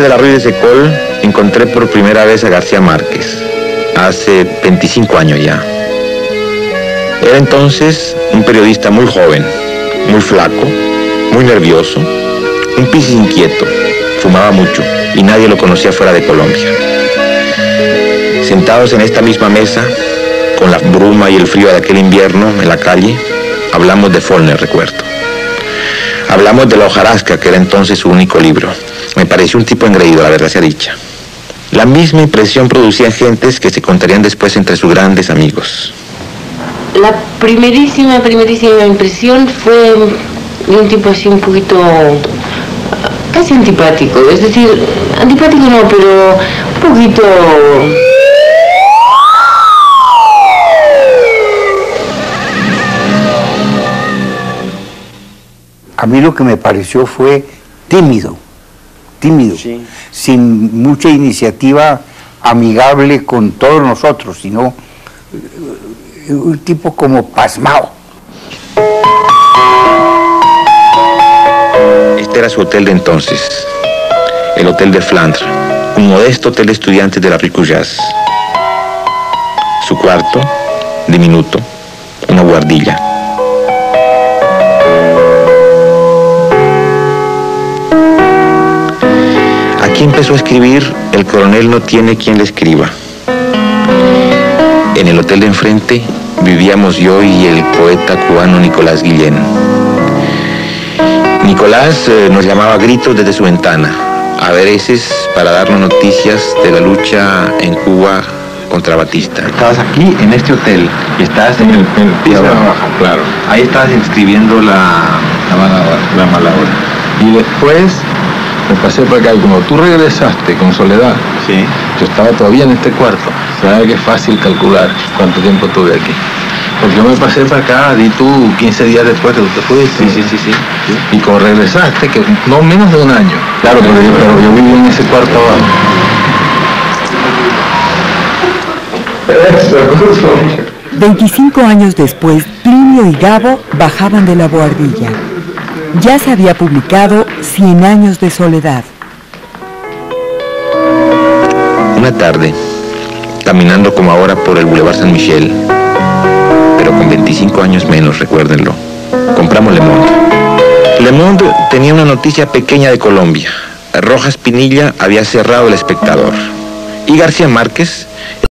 la Rue de Secol encontré por primera vez a García Márquez, hace 25 años ya. Era entonces un periodista muy joven, muy flaco, muy nervioso, un Piscis inquieto, fumaba mucho y nadie lo conocía fuera de Colombia. Sentados en esta misma mesa, con la bruma y el frío de aquel invierno en la calle, hablamos de Faulkner, recuerdo. Hablamos de La hojarasca, que era entonces su único libro. Me pareció un tipo engreído, la verdad sea dicha. La misma impresión producían gentes que se contarían después entre sus grandes amigos. La primerísima impresión fue de un tipo así un poquito, casi antipático. Es decir, antipático no, pero un poquito... A mí lo que me pareció fue tímido, sí, sin mucha iniciativa amigable con todos nosotros, sino un tipo como pasmado. Este era su hotel de entonces, el Hotel de Flandre, un modesto hotel de estudiantes de la Rue Cujas. Su cuarto, diminuto, una buhardilla. Aquí empezó a escribir El coronel no tiene quien le escriba. En el hotel de enfrente vivíamos yo y el poeta cubano Nicolás Guillén. Nicolás nos llamaba a gritos desde su ventana, a veces para darnos noticias de la lucha en Cuba contra Batista. Estabas aquí en este hotel y estabas en el piso de abajo, claro. Ahí estabas escribiendo la mala hora. Y después me pasé por acá y como tú regresaste con Soledad, Sí. yo estaba todavía en este cuarto. Sabes que es fácil calcular cuánto tiempo tuve aquí. Porque yo me pasé para acá, di tú 15 días después que tú te fuiste. Sí. Y como regresaste, que no menos de un año. Claro, pero yo viví en ese cuarto abajo. 25 años después, Plinio y Gabo bajaban de la buhardilla. Ya se había publicado 100 años de soledad. Una tarde, caminando como ahora por el Boulevard San Michel, pero con 25 años menos, recuérdenlo, compramos Le Monde. Le Monde tenía una noticia pequeña de Colombia. Rojas Pinilla había cerrado El Espectador. Y García Márquez